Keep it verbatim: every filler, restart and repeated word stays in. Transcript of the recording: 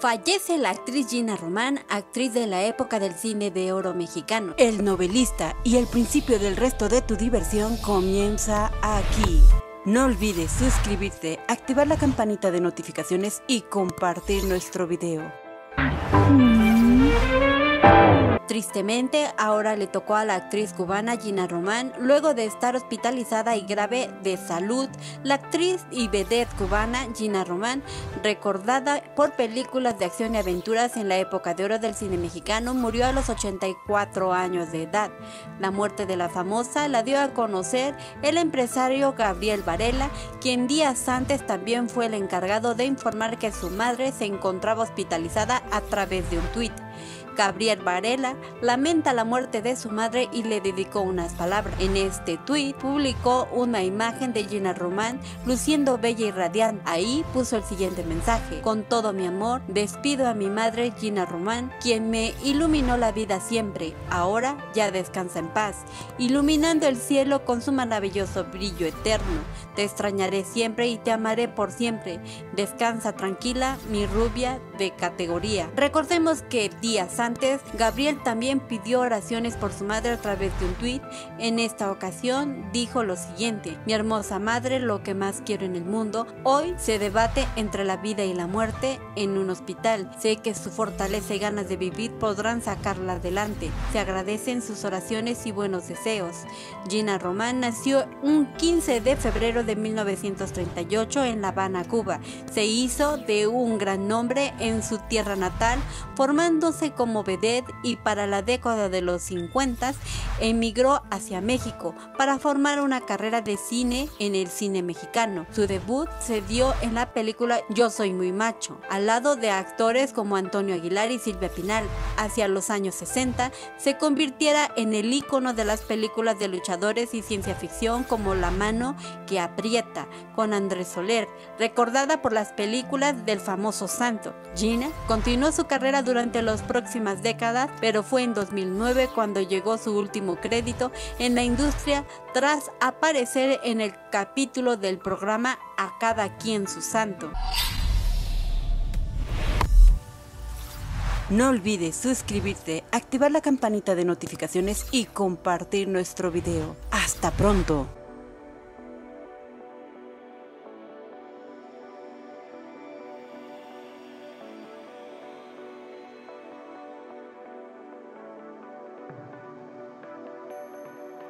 Fallece la actriz Gina Román, actriz de la época del cine de oro mexicano. El novelista y el principio del resto de tu diversión comienza aquí. No olvides suscribirte, activar la campanita de notificaciones y compartir nuestro video. Tristemente, ahora le tocó a la actriz cubana Gina Román, luego de estar hospitalizada y grave de salud. La actriz y vedette cubana Gina Román, recordada por películas de acción y aventuras en la época de oro del cine mexicano, murió a los ochenta y cuatro años de edad. La muerte de la famosa la dio a conocer el empresario Gabriel Varela, quien días antes también fue el encargado de informar que su madre se encontraba hospitalizada a través de un tuit. Gabriel Varela lamenta la muerte de su madre y le dedicó unas palabras. En este tuit publicó una imagen de Gina Román luciendo bella y radiante. Ahí puso el siguiente mensaje: con todo mi amor, despido a mi madre Gina Román, quien me iluminó la vida siempre. Ahora ya descansa en paz, iluminando el cielo con su maravilloso brillo eterno. Te extrañaré siempre y te amaré por siempre. Descansa tranquila, mi rubia de categoría. Recordemos que días antes, Gabriel también pidió oraciones por su madre a través de un tuit. En esta ocasión dijo lo siguiente: mi hermosa madre, lo que más quiero en el mundo, hoy se debate entre la vida y la muerte en un hospital. Sé que su fortaleza y ganas de vivir podrán sacarla adelante. Se agradecen sus oraciones y buenos deseos. Gina Román nació un quince de febrero de mil novecientos treinta y ocho en La Habana, Cuba. Se hizo de un gran nombre en su tierra natal, formándose como como vedette, y para la década de los cincuenta emigró hacia México para formar una carrera de cine en el cine mexicano. Su debut se dio en la película Yo soy muy macho, al lado de actores como Antonio Aguilar y Silvia Pinal. Hacia los años sesenta se convirtiera en el ícono de las películas de luchadores y ciencia ficción como La mano que aprieta, con Andrés Soler, recordada por las películas del famoso Santo. Gina continuó su carrera durante los próximos décadas, pero fue en dos mil nueve cuando llegó su último crédito en la industria tras aparecer en el capítulo del programa A cada quien su santo. No olvides suscribirte, activar la campanita de notificaciones y compartir nuestro video. ¡Hasta pronto!